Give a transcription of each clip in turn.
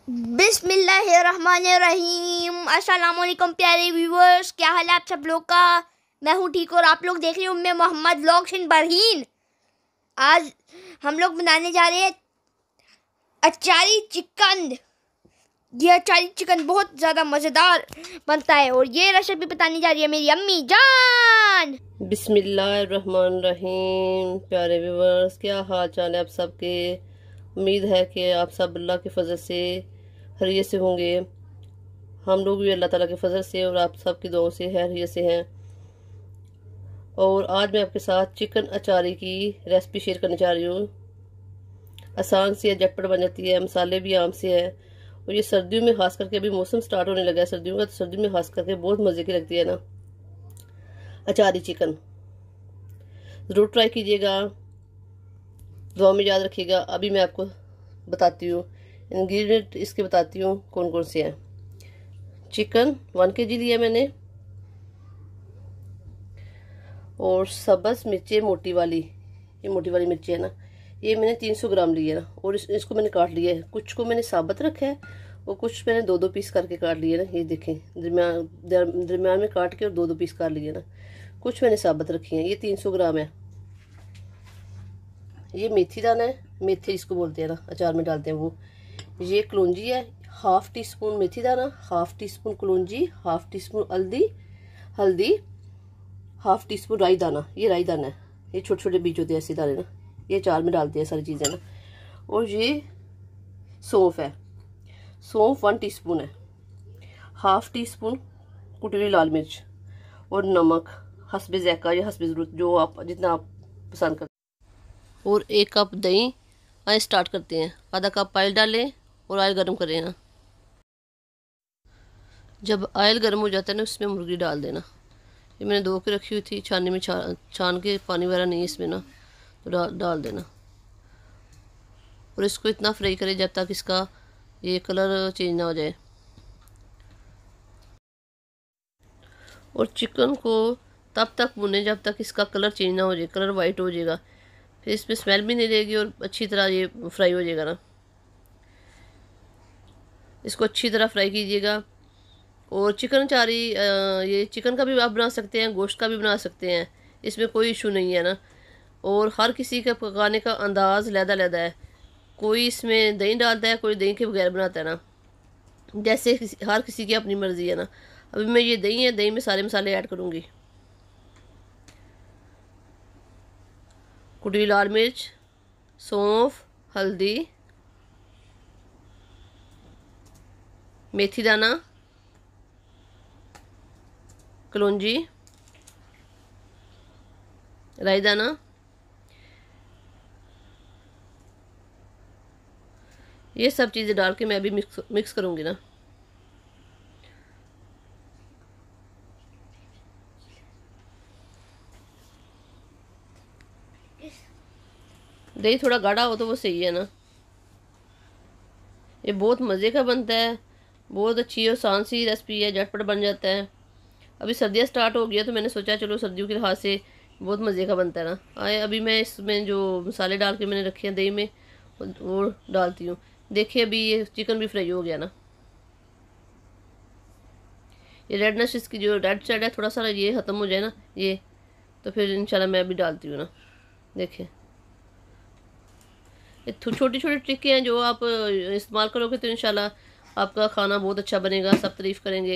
बिस्मिल्लाहिर्रहमानिर्रहीम। अस्सलाम वालेकुम प्यारे व्यूवर्स, क्या हाल है आप सब लोग का। मैं हूँ ठीक और आप लोग देख रहे हैं उम्मे मोहम्मद व्लॉग्स इन बरहीन। आज हम लोग बनाने जा रहे हैं अचारी चिकन। ये अचारी चिकन बहुत ज़्यादा मज़ेदार बनता है और ये रेसिपी बताने जा रही है मेरी अम्मी जान। बिस्मिल्लाहिर्रहमानिर्रहीम। प्यारे व्यूवर्स, क्या हाल चाल है आप सबके। उम्मीद है कि आप सब अल्लाह के फजल से खैरियत से होंगे। हम लोग भी अल्लाह ताला के फजल से और आप सब की दुआओं से खैरियत से हैं। और आज मैं आपके साथ चिकन अचारी की रेसिपी शेयर करने जा रही हूँ। आसान सी है, झटपट बन जाती है, मसाले भी आम से हैं और ये सर्दियों में खास करके, अभी मौसम स्टार्ट होने लगा है सर्दियों का, तो सर्दियों में खास करके बहुत मज़े की लगती है ना अचारी चिकन। ज़रूर ट्राई कीजिएगा, दुआ में याद रखिएगा। अभी मैं आपको बताती हूँ इंग्रेडिएंट, इसके बताती हूँ कौन कौन से हैं। चिकन 1 kg लिया मैंने और सब्ज़ मिर्चें मोटी वाली, ये मोटी वाली मिर्ची है ना, ये मैंने 300 ग्राम लिया ना। और इसको मैंने काट लिया है, कुछ को मैंने साबुत रखा है और कुछ मैंने 2-2 पीस करके काट लिए ना। ये देखें, दरमियान में काट के और 2-2 पीस काट लिए ना। कुछ मैंने साबुत रखी हैं, ये 300 ग्राम है। ये मेथी दाना है, मेथी जिसको बोलते हैं ना, अचार में डालते हैं वो। ये कलौंजी है, 1/2 टीस्पून मेथी दाना, 1/2 टीस्पून कलौंजी, 1/2 टीस्पून हल्दी, 1/2 टीस्पून राई दाना। ये राई दाना है, ये छोटे छोटे बीज होते हैं ऐसे दाने ना, ये अचार में डालते हैं सारी चीज़ें ना। और ये सौंफ है, सौंफ 1 टीस्पून है, 1/2 टीस्पून कुटी हुई लाल मिर्च और नमक हस्बे ज़ायका या हस्बे ज़रूरत, जो आप जितना आप पसंद करते हैं। और 1 कप दही। आइए स्टार्ट करते हैं। आधा कप ऑयल डालें और ऑयल गर्म करें ना। जब ऑयल गर्म हो जाता है ना, उसमें मुर्गी डाल देना। ये मैंने धो के रखी हुई थी, छानने में छान के, पानी वगैरह नहीं है इसमें ना, तो डाल देना। और इसको इतना फ्राई करें जब तक इसका ये कलर चेंज ना हो जाए। और चिकन को तब तक भुने जब तक इसका कलर चेंज ना हो जाए, कलर वाइट हो जाएगा, फिर इसमें स्मेल भी नहीं रहेगी और अच्छी तरह ये फ्राई हो जाएगा ना। इसको अच्छी तरह फ्राई कीजिएगा। और चिकन अचारी, ये चिकन का भी आप बना सकते हैं, गोश्त का भी बना सकते हैं, इसमें कोई इशू नहीं है ना। और हर किसी का पकाने का अंदाज़ लहदा है। कोई इसमें दही डालता है, कोई दही के बगैर बनाता है ना, जैसे हर किसी की अपनी मर्ज़ी है ना। अभी मैं ये दही है, दही में सारे मसाले ऐड करूँगी। कुटी लाल मिर्च, सौंफ, हल्दी, मेथी दाना, कलौंजी, राई दाना, ये सब चीज़ें डाल के मैं अभी मिक्स करूँगी ना। दही थोड़ा गाढ़ा हो तो वो सही है ना। ये बहुत मज़े का बनता है, बहुत अच्छी और आसान सी रेसिपी है, झटपट बन जाता है। अभी सर्दियाँ स्टार्ट हो गया तो मैंने सोचा चलो सर्दियों के लिहाज से बहुत मज़े का बनता है ना। आए अभी मैं इसमें जो मसाले डाल के मैंने रखे हैं दही में, वो डालती हूँ। देखिए अभी ये चिकन भी फ्राई हो गया ना। ये रेडनेस इसकी जो रेड साइड है, थोड़ा सा ये ख़त्म हो जाए ना ये, तो फिर इंशाल्लाह मैं अभी डालती हूँ ना। देखिए ये छोटी छोटी ट्रिक हैं जो आप इस्तेमाल करोगे तो इंशाल्लाह आपका खाना बहुत अच्छा बनेगा, सब तारीफ़ करेंगे।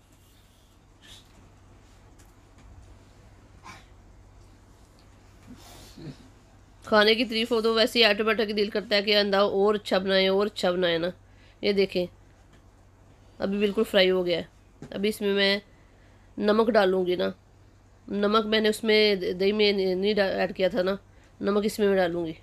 खाने की तारीफ़ हो तो वैसे ही ऑटोमेटिक दिल करता है कि अंदा और अच्छा बनाए, और अच्छा बनाए ना। ये देखें अभी बिल्कुल फ्राई हो गया है। अभी इसमें मैं नमक डालूँगी ना। नमक मैंने उसमें दही में नहीं ऐड किया था ना, नमक इसमें मैं डालूँगी।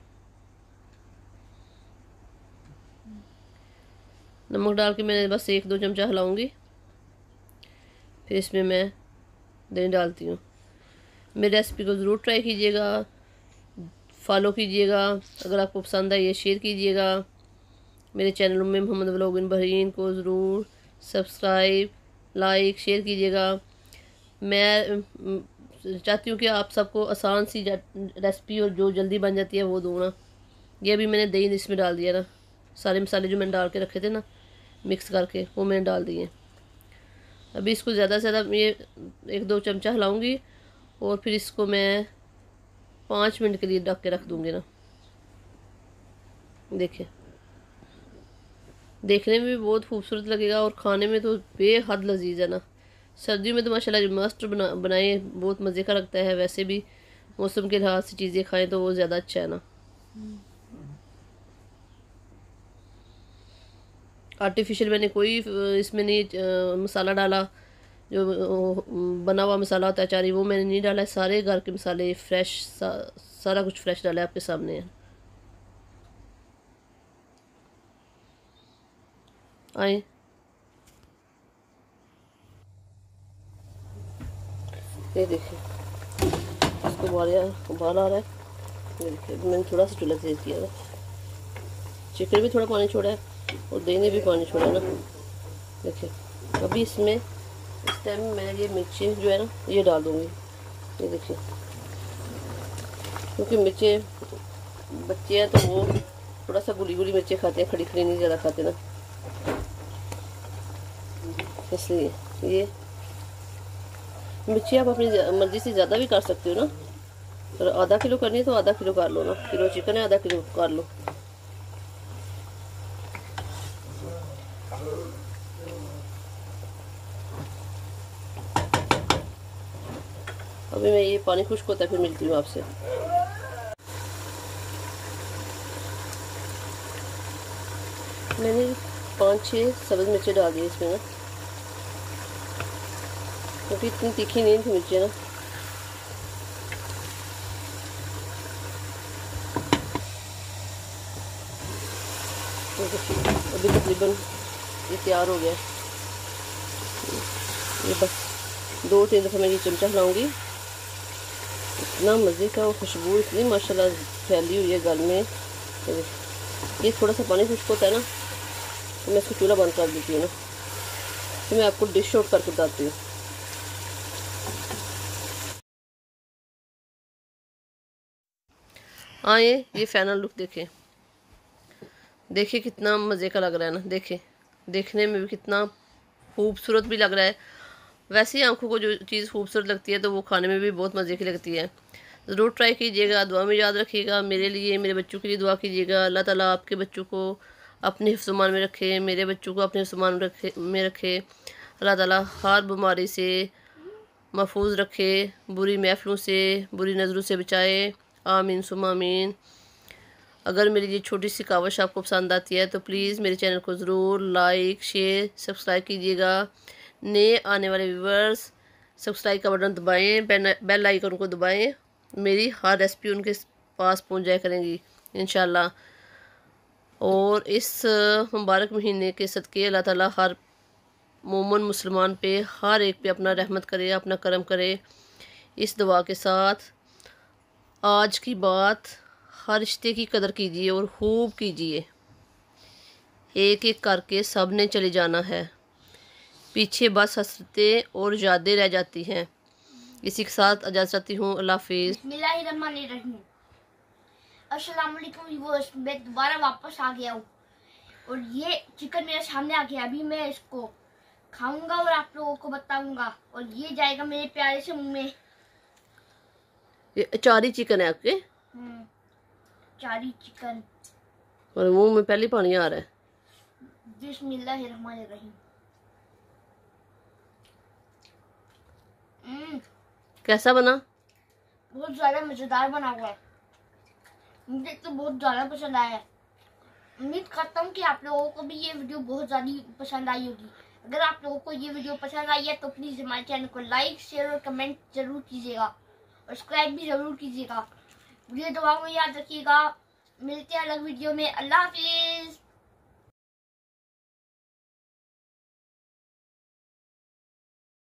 नमक डाल के मैंने बस 1-2 चमचा हिलाऊँगी, फिर इसमें मैं दही डालती हूँ। मेरी रेसिपी को ज़रूर ट्राई कीजिएगा, फॉलो कीजिएगा। अगर आपको पसंद आए ये शेयर कीजिएगा। मेरे चैनल में मोहम्मद व्लॉग इन बहरीन को ज़रूर सब्सक्राइब, लाइक, शेयर कीजिएगा। मैं चाहती हूँ कि आप सबको आसान सी रेसिपी और जो जल्दी बन जाती है वो दूँ ना। ये अभी मैंने दही इसमें डाल दिया ना, सारे मसाले जो मैंने डाल के रखे थे ना, मिक्स करके, वो मैंने डाल दिए। अभी इसको ज़्यादा से ज़्यादा ये 1-2 चमचा हिलाऊंगी और फिर इसको मैं 5 मिनट के लिए ढक के रख दूंगी ना। देखिए, देखने में भी बहुत खूबसूरत लगेगा और खाने में तो बेहद लजीज है ना। सर्दियों में तो माशाल्लाह मस्ट बनाए, बहुत मज़े का लगता है। वैसे भी मौसम के लिहाज से चीज़ें खाएं तो वो ज़्यादा अच्छा है ना। आर्टिफिशियल मैंने कोई इसमें नहीं मसाला डाला, जो बना हुआ मसाला होता है अचारी, वो मैंने नहीं डाला है। सारे घर के मसाले फ्रेश, सारा कुछ फ्रेश डाला है, आपके सामने है। आए, ये देखिए इसको उबाल आ रहा है। ये देखिए मैंने थोड़ा सा चूल्हा तेज किया है। चिकन भी थोड़ा पानी छोड़ा है और दही ने भी पानी छोड़ा है ना। देखिए अभी इसमें इस टाइम मैं ये मिर्ची जो है ना ये डाल दूँगी। ये देखिए, क्योंकि मिर्चें बच्चे हैं तो वो थोड़ा सा गुली गुली मिर्चें खाते हैं, खड़ी खड़ी नहीं ज़्यादा खाते ना, इसलिए ये मिर्ची आप अपनी मर्ज़ी से ज़्यादा भी कर सकते हो ना। अगर आधा किलो करनी है तो आधा किलो कर लो ना। किलो चिकन है, आधा किलो कर लो। अभी मैं ये पानी खुश्क होता है फिर मिलती हूँ आपसे। मैंने 5-6 सब्ज़ मिर्चें डाल दी इसमें ना, क्योंकि इतनी तीखी नहीं थी मिर्चें ना। अभी तकरीबन ये तैयार हो गया। ये बस 2-3 दफ़ा मैं ये चमचा हिलाऊंगी। इतना मज़े का, खुशबू इतनी माशाल्लाह फैली हुई है घर में। ये थोड़ा सा पानी खुश्क होता है ना तो मैं इसको चूल्हा बंद कर देती हूँ ना। तो मैं आपको डिश आउट करके बताती हूँ। आए, ये फाइनल लुक देखें। देखिए कितना मज़े का लग रहा है ना। देखिए देखने में भी कितना खूबसूरत भी लग रहा है। वैसे ही आंखों को जो चीज़ खूबसूरत लगती है तो वो खाने में भी बहुत मज़े की लगती है। ज़रूर ट्राई कीजिएगा, दुआ में याद रखिएगा। मेरे लिए, मेरे बच्चों के लिए दुआ कीजिएगा। अल्लाह ताला आपके बच्चों को अपने हिफ्ज़-ओ-मान में रखे, मेरे बच्चों को अपने हिफ्ज़-ओ-मान में रखे। अल्लाह ताला हर बीमारी से महफूज रखे, बुरी महफिलों से, बुरी नज़रों से बचाए। आमीन सुम्मा आमीन। अगर मेरी ये छोटी सी कावश आपको पसंद आती है तो प्लीज़ मेरे चैनल को ज़रूर लाइक, शेयर, सब्सक्राइब कीजिएगा। नए आने वाले व्यूवर्स सब्सक्राइब का बटन दबाएं, बेल आइकन को दबाएं। मेरी हर रेसिपी उनके पास पहुंच जाया करेंगी इंशाल्लाह। और इस मुबारक महीने के सदक़े अल्लाह ताला हर मोमिन मुसलमान पे, हर एक पे अपना रहमत करे, अपना करम करे। इस दुआ के साथ आज की बात, हर रिश्ते की कदर कीजिए और खूब कीजिए। एक एक करके सब ने चले जाना है, पीछे बस हसरतें और यादें रह जाती हैं। इसी के साथ इजाज़त चाहती हूँ। अल्लाह हाफिज़। बिस्मिल्लाहिर्रहमानिर्रहीम। अस्सलाम वालेकुम व्यूअर्स, मैं दोबारा वापस आ गया हूँ और ये चिकन मेरे सामने आ गया। अभी मैं इसको खाऊंगा और आप लोगों को बताऊंगा और ये जाएगा मेरे प्यारे से मुंह में। ये अचारी चिकन है आपके? चारी चिकन और मुंह में पहले पानी आ रहा है। बिस्मिल्लाहिर्रहमानिर्रहीम। कैसा बना? बहुत ज़्यादा मज़ेदार बना हुआ है। मुझे तो बहुत ज़्यादा पसंद आया है। उम्मीद करता हूँ कि आप लोगों को भी ये वीडियो बहुत ज़्यादा पसंद आई होगी। अगर आप लोगों को ये वीडियो पसंद आई है तो प्लीज़ हमारे चैनल को लाइक, शेयर और कमेंट ज़रूर कीजिएगा और सब्सक्राइब भी ज़रूर कीजिएगा। वीडियो दुआ में याद रखिएगा। मिलते हैं अलग वीडियो में। अल्लाह हाफिज़।